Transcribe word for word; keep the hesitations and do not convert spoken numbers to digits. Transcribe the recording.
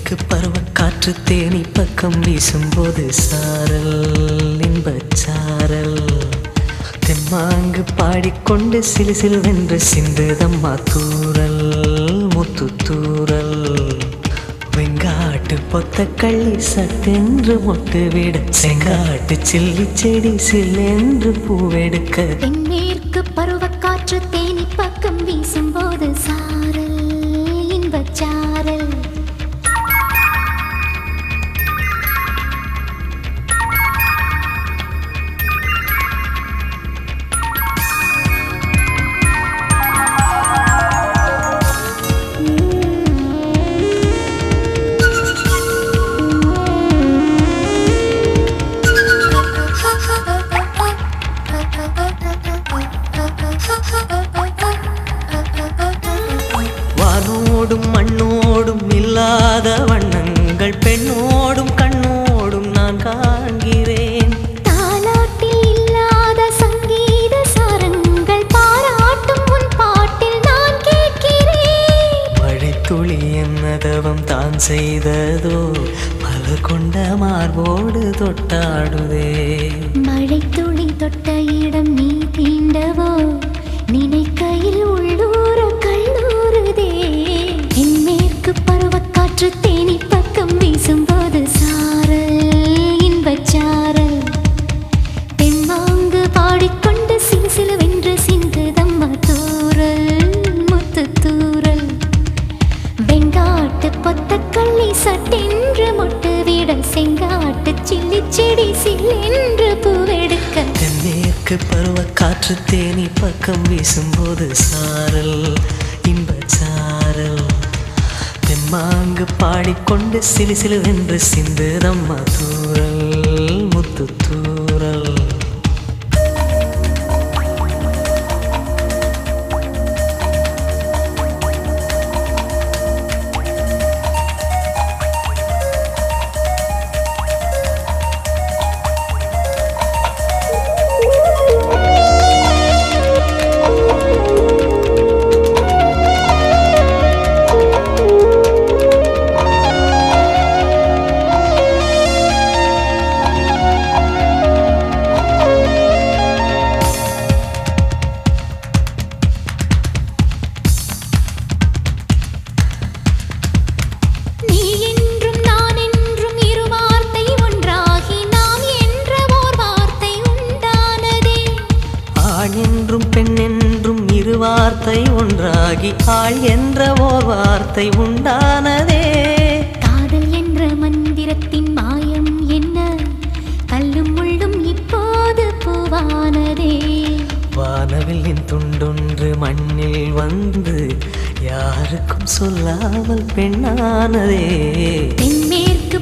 தென்மேற்கு பருவக்காற்று தேனி பக்கம் வீசும்போது சாரல் இன்பச்சாரல் தெம்மாங்கு பாடிக்கொண்டு சிலு சிலுவென்று சிந்துதம்மா தூரல் முத்து தூரல் வெங்காட்டு பொத்த கள்ளி சட்டென்று மொட்டு விட செங்காட்டு சில்லி செடி சில்லென்று பூவெடுக்க தென்மேற்கு பருவக்காற்று தேனி பக்கம் வீசும்போது சாரல் இன்பச்சாரல் வானோடும் மண்ணோடும் இல்லாத வண்ணங்கள் பெண்ணோடும் கண்ணோடும் நான் காண்கிறேன். தாலாட்டில் இல்லாத சங்கீத சாரங்கள் பாராட்டும் உன் பாட்டில் நான் கேட்கிறேன். மழைத்துளி என்னதவம் தான் செய்ததோ மலர் கொண்ட மார்போடு தொட்டாடுதே. மழைத்துளி தொட்ட இடம் நீ தீண்டவோ நினைக்கையில் உள்ளூர கல்லூருதே. தென்மேற்கு பருவக்காற்று தேனி பக்கம் வீசும்போது சாரல் இன்பச்சாரல் தெம்மாங்கு பாடிக்கொண்டு சிலு சிலுவென்று சிந்துதம்மா தூரல் முத்து தூரல் வெங்காட்டு பொத்த கள்ளி சட்டென்று மொட்டு விட செங்காட்டு சில்லி செடி சில்லென்று பூவெடுக்க தென்மேற்கு பருவக்காற்று தேனி பக்கம் வீசும்போது சாரல் இன்பச்சாரல் தெம்மாங்கு பாடிக்கொண்டு சிலு சிலுவென்று சிந்துதம்மா தூரல் முத்து தூரல் என்றும் பெண் என்றும் இரு வார்த்தை ஒன்றாகி ஆள் என்ற ஓர் வார்த்தை உண்டானதே. காதல் என்ற மந்திரத்தின் மாயம் என்ன கல்லும் முள்ளும் இப்போது பூவானதே. வானவில்லின் துண்டொன்று மண்ணில் வந்து யாருக்கும் சொல்லாமல் பெண்ணானதே. தென்மேற்கு